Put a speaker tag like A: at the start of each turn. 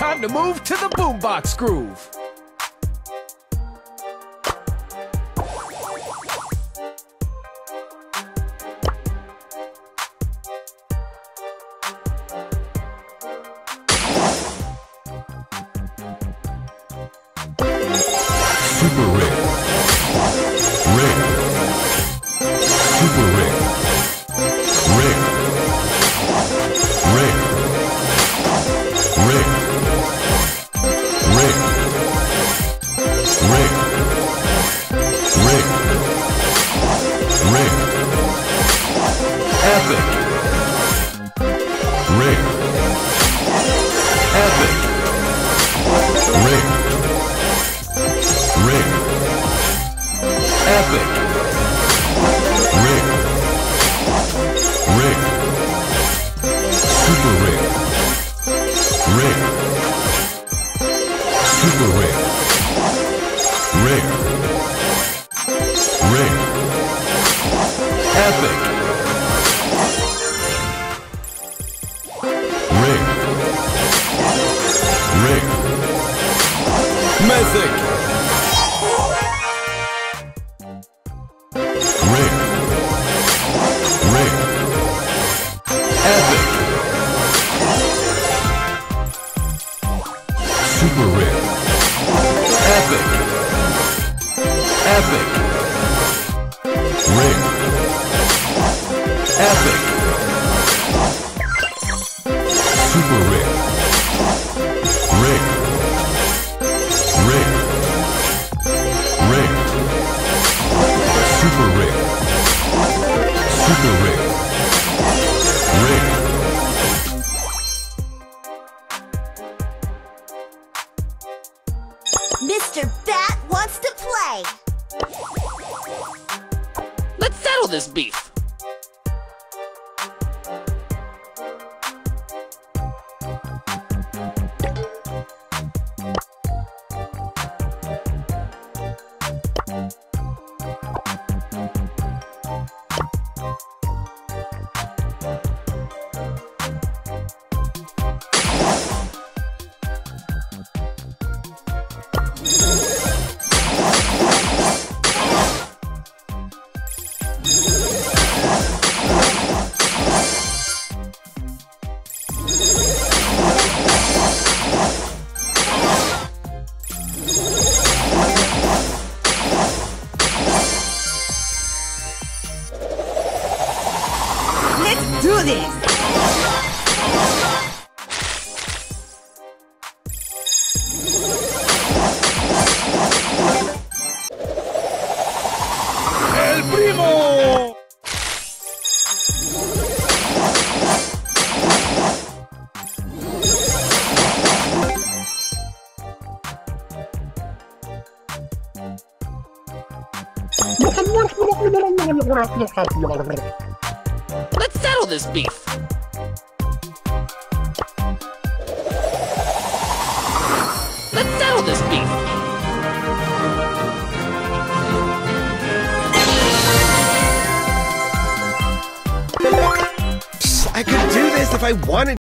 A: Time to move to the boombox groove.
B: Super Rig. Rig. Super Rig. Rig. Rig. Rig. Rig. Rig. Rig. Rig. Epic. Rig. Epic. Rig. Rig. Epic. Rig. Rig. Super Rig. Rig. Super Rig. Rig. Rig. Epic. Rig. Rig. Mythic. Rig. Rig. Epic. Super Rig. Epic. Epic. Rig. Epic. Super Rig. Rig. Rig. Rig. Super Rig. Super Rig. Rig.
C: Mr. Bat wants to play.
D: Let's settle this beef.
C: Let's do this.
A: ¡El primo!
D: Let's settle this beef. Let's settle this beef.
E: I could do this if I wanted